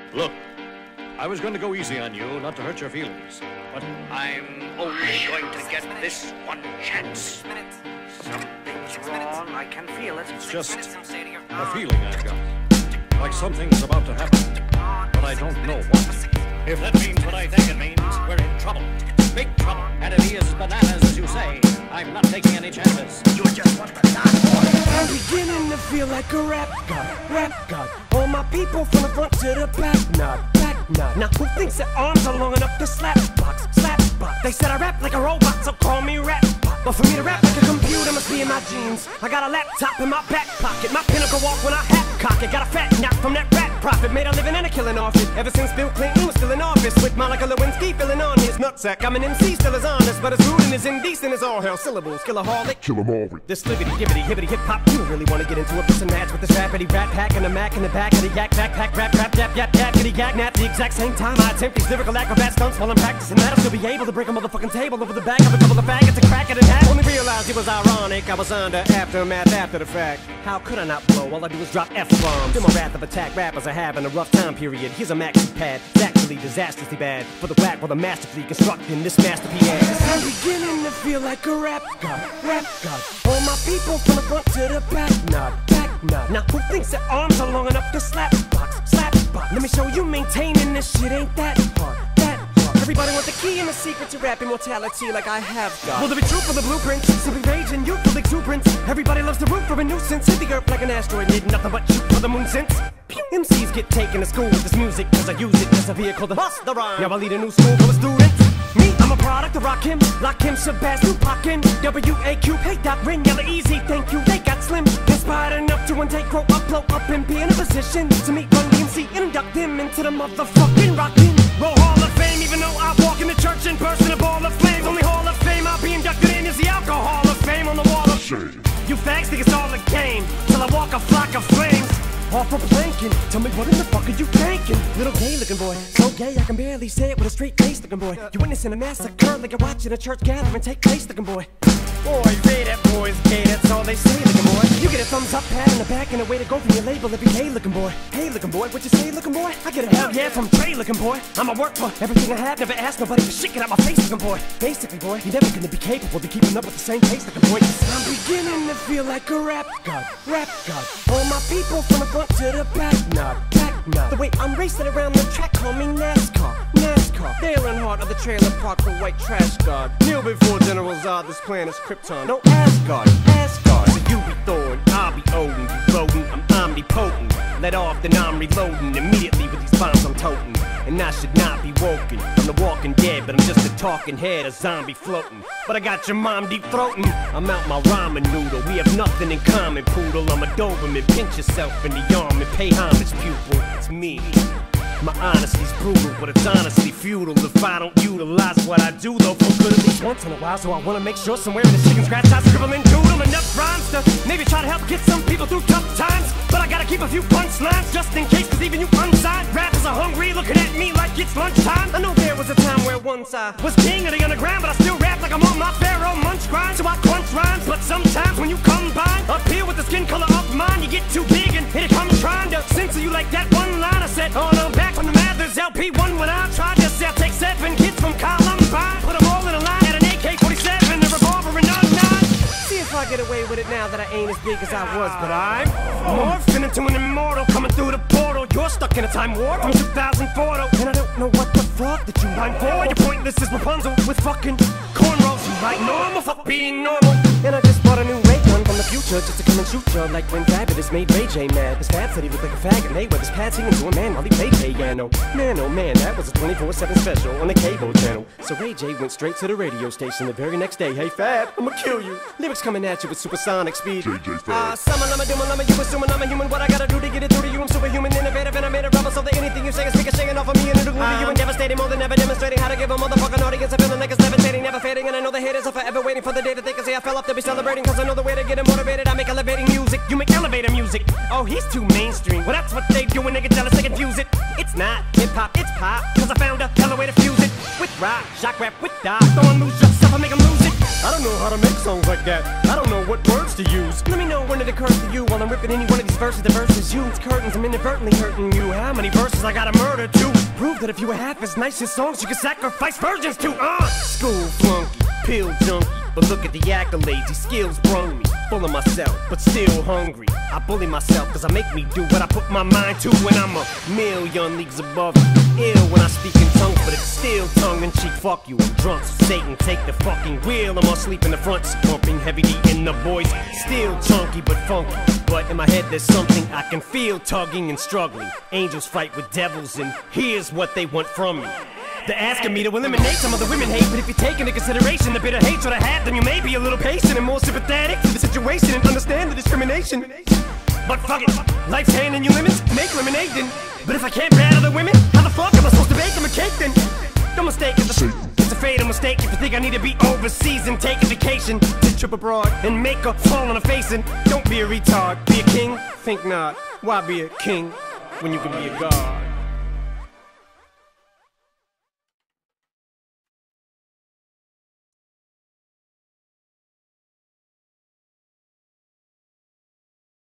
Look, I was going to go easy on you, not to hurt your feelings, but I'm only going to get this one chance. Something's wrong, I can feel it. It's just a feeling I've got. Like something's about to happen, but I don't know what. If that means what I think it means, we're in trouble. Big trouble. And if he is bananas, as you say, I'm not taking any chances. You just want the dark boy. I'm beginning to feel like a rap god. All my people from the front to the back nod. Now who thinks their arms are long enough to slap box? They said I rap like a robot, so call me rap. But for me to rap like a computer must be in my jeans. I got a laptop in my back pocket, my pinnacle walk when I hat cock it. Got a fat knock from that rat profit, made a living and a killing off it. Ever since Bill Clinton was still in office, with Monica Lewinsky filling on his nutsack. I'm an MC, still as honest, but as rude and as indecent as all hell. Syllables, killaholic, kill 'em all. This libbity, gibbity, hibbity, hip hop. You don't really wanna get into a piss and match with this rappity rat pack and a Mac in the back of the yak backpack, rap, yap, yappity yak. At the exact same time, I attempt these lyrical acrobat stunts while I'm practicing that. I'll still be able to break a motherfucking table over the back of a couple of faggots and crack it in half. Only realized it was ironic, I was under aftermath after the fact. How could I not blow? All I do is drop F-bombs. Feel my wrath of attack, rappers are having a rough time period. Here's a maxi pad, it's actually disastrously bad for the whack while the masterfully constructing this masterpiece. I'm beginning to feel like a rap god. All my people from the front to the back nod. Now who thinks their arms are long enough to slap box? Let me show you maintaining this shit ain't that hard. Everybody want the key and the secret to rap immortality like I have got. Will there be truth for the blueprints? Simply rage and youthful exuberance. Everybody loves to root for a nuisance. Hit the earth like an asteroid, need nothing but shoot for the moon since. MCs get taken to school with this music, cause I use it as a vehicle to bust the rhyme. Now I lead a new school for the students. Me, I'm a product of Rakim, Lakim, Shabazz, Tupac, W.A.Q. Hey, Doc, Ring, Yella, Easy, thank you, they got slim. Inspired enough to one day grow up, blow up, and be in a position to meet Run DMC and induct them into the motherfucking Rockin' Roll Hall of Fame. Even though I walk in the church in person, a ball of flames. Only Hall of Fame I'll be inducted in is the Alcohol of Fame on the wall of shame. You fags think it's all a game till I walk a flock of flames. Off for planking, tell me what in the fuck are you thinking? Little gay looking boy, so gay I can barely say it with a straight face looking boy. You witnessing a massacre like you're watching a church gathering take place looking boy. Boy, say that boy's gay, that's all they say looking boy. You get a thumbs up, pat on the back, and a way to go from your label if you hey looking boy. Hey looking boy, what you say looking boy? I get a hell yeah from Trey looking boy. I'ma work for everything I have, never ask nobody for shit, get out my face looking boy. Basically boy, you're never gonna be capable of keeping up with the same pace looking boy. I'm beginning to feel like a rap god. All my people from the front to the back nod. The way I'm racing around the track, call me NASCAR. Dale Earnhardt of the trailer park for white trash god. Kneel before General Zod, this planet's Krypton. No Asgard. So you be Thor, I'll be Odin. You rodent, I'm omnipotent. Let off, then I'm reloading immediately with these bombs I'm toting. And I should not be woken. I'm the walking dead, but I'm just a talking head, a zombie floating. But I got your mom deep throating. I'm out my ramen noodle. We have nothing in common, poodle. I'm a Doberman. Pinch yourself in the arm and pay homage, pupil. It's me. My honesty's brutal, but it's honestly futile if I don't utilize what I do, though, for good at least once in a while. So I wanna make sure somewhere in the chicken scratch I scribble and doodle enough rhymes to maybe try to help get some people through tough times. But I gotta keep a few punchlines just in case, cause even you unsigned rappers are hungry, looking at me like it's lunchtime. I know there was a time where once I was king of the underground, but I still rap like I'm on my Pharaoh munch grind. So I crunch rhymes, but sometimes when you combine up here with the skin color of mine, you get too big and here it comes trying to censor you like that one line I said. Oh no, back from the Mathers LP1 when I tried this, I'll take 7 kids from Columbine, put them all in a line, had an AK-47, a revolver, and a 9. See if I get away with it now that I ain't as big as I was, but I'm morphing into an immortal coming through the portal. You're stuck in a time warp from 2004, though, and I don't know what the fuck that you mind for. You're pointless as Rapunzel with fucking cornrows. You like normal, fuck being normal. And I just bought a new ray gun from the future just to come and shoot ya, like when Fabulous made Ray J mad. His dad said he looked like a faggot, and they with his pads singing to a man while he played piano. Man, oh man, that was a 24/7 special on the cable channel. So Ray J went straight to the radio station the very next day. Hey Fab, I'ma kill you. Lyrics coming at you with supersonic speed. JJ Fab. Summer, you assuming I'm a human. What I gotta do to get it through to you? I'm superhuman, innovative, and I made a rubber so that anything you say is ricocheting off of me and it'll glue to you and devastating more than ever, demonstrating how to give a motherfucking audience a feeling like it's devastating, never fading. And I know the haters are forever waiting for the day that they can say I fell off to be celebrating, cause I know the way to get them motivated. I make elevating music, you make elevator music. Oh, he's too mainstream. Well, that's what they do when they get jealous, they confuse it. It's not hip-hop, it's pop, cause I found a hella way to fuse it. With rock, shock rap, with die. Don't lose yourself, I make them lose it. I don't know how to make songs like that. I don't know what words to use. Let me know when it occurs to you while I'm ripping any one of these This verse is the verses you, it's curtains, I'm inadvertently hurting you. How many verses I gotta murder to prove that if you were half as nice as songs you could sacrifice virgins to? School flunky, pill junkie, but look at the accolades, these skills brung me. Full of myself, but still hungry. I bully myself cause I make me do what I put my mind to when I'm a million leagues above you. Ill when I speak in tongues, but it's still tongue-in-cheek. Fuck you, I'm drunk, so Satan take the fucking wheel. I'm asleep in the front, pumping heavy D in the boys. Still chunky but funky, but in my head there's something I can feel tugging and struggling. Angels fight with devils and here's what they want from me. They're asking me to eliminate some of the women hate, but if you take into consideration the bitter hatred I have, then you may be a little patient and more sympathetic to the situation and understand the discrimination. But fuck it, life's handing you lemons, make lemonade then. But if I can't bear other women, how the fuck am I supposed to bake them a cake then? Don't mistake it's a fatal mistake if you think I need to be overseas and take a vacation to trip abroad and make a fall on a face. And don't be a retard, be a king, think not. Why be a king when you can be a god?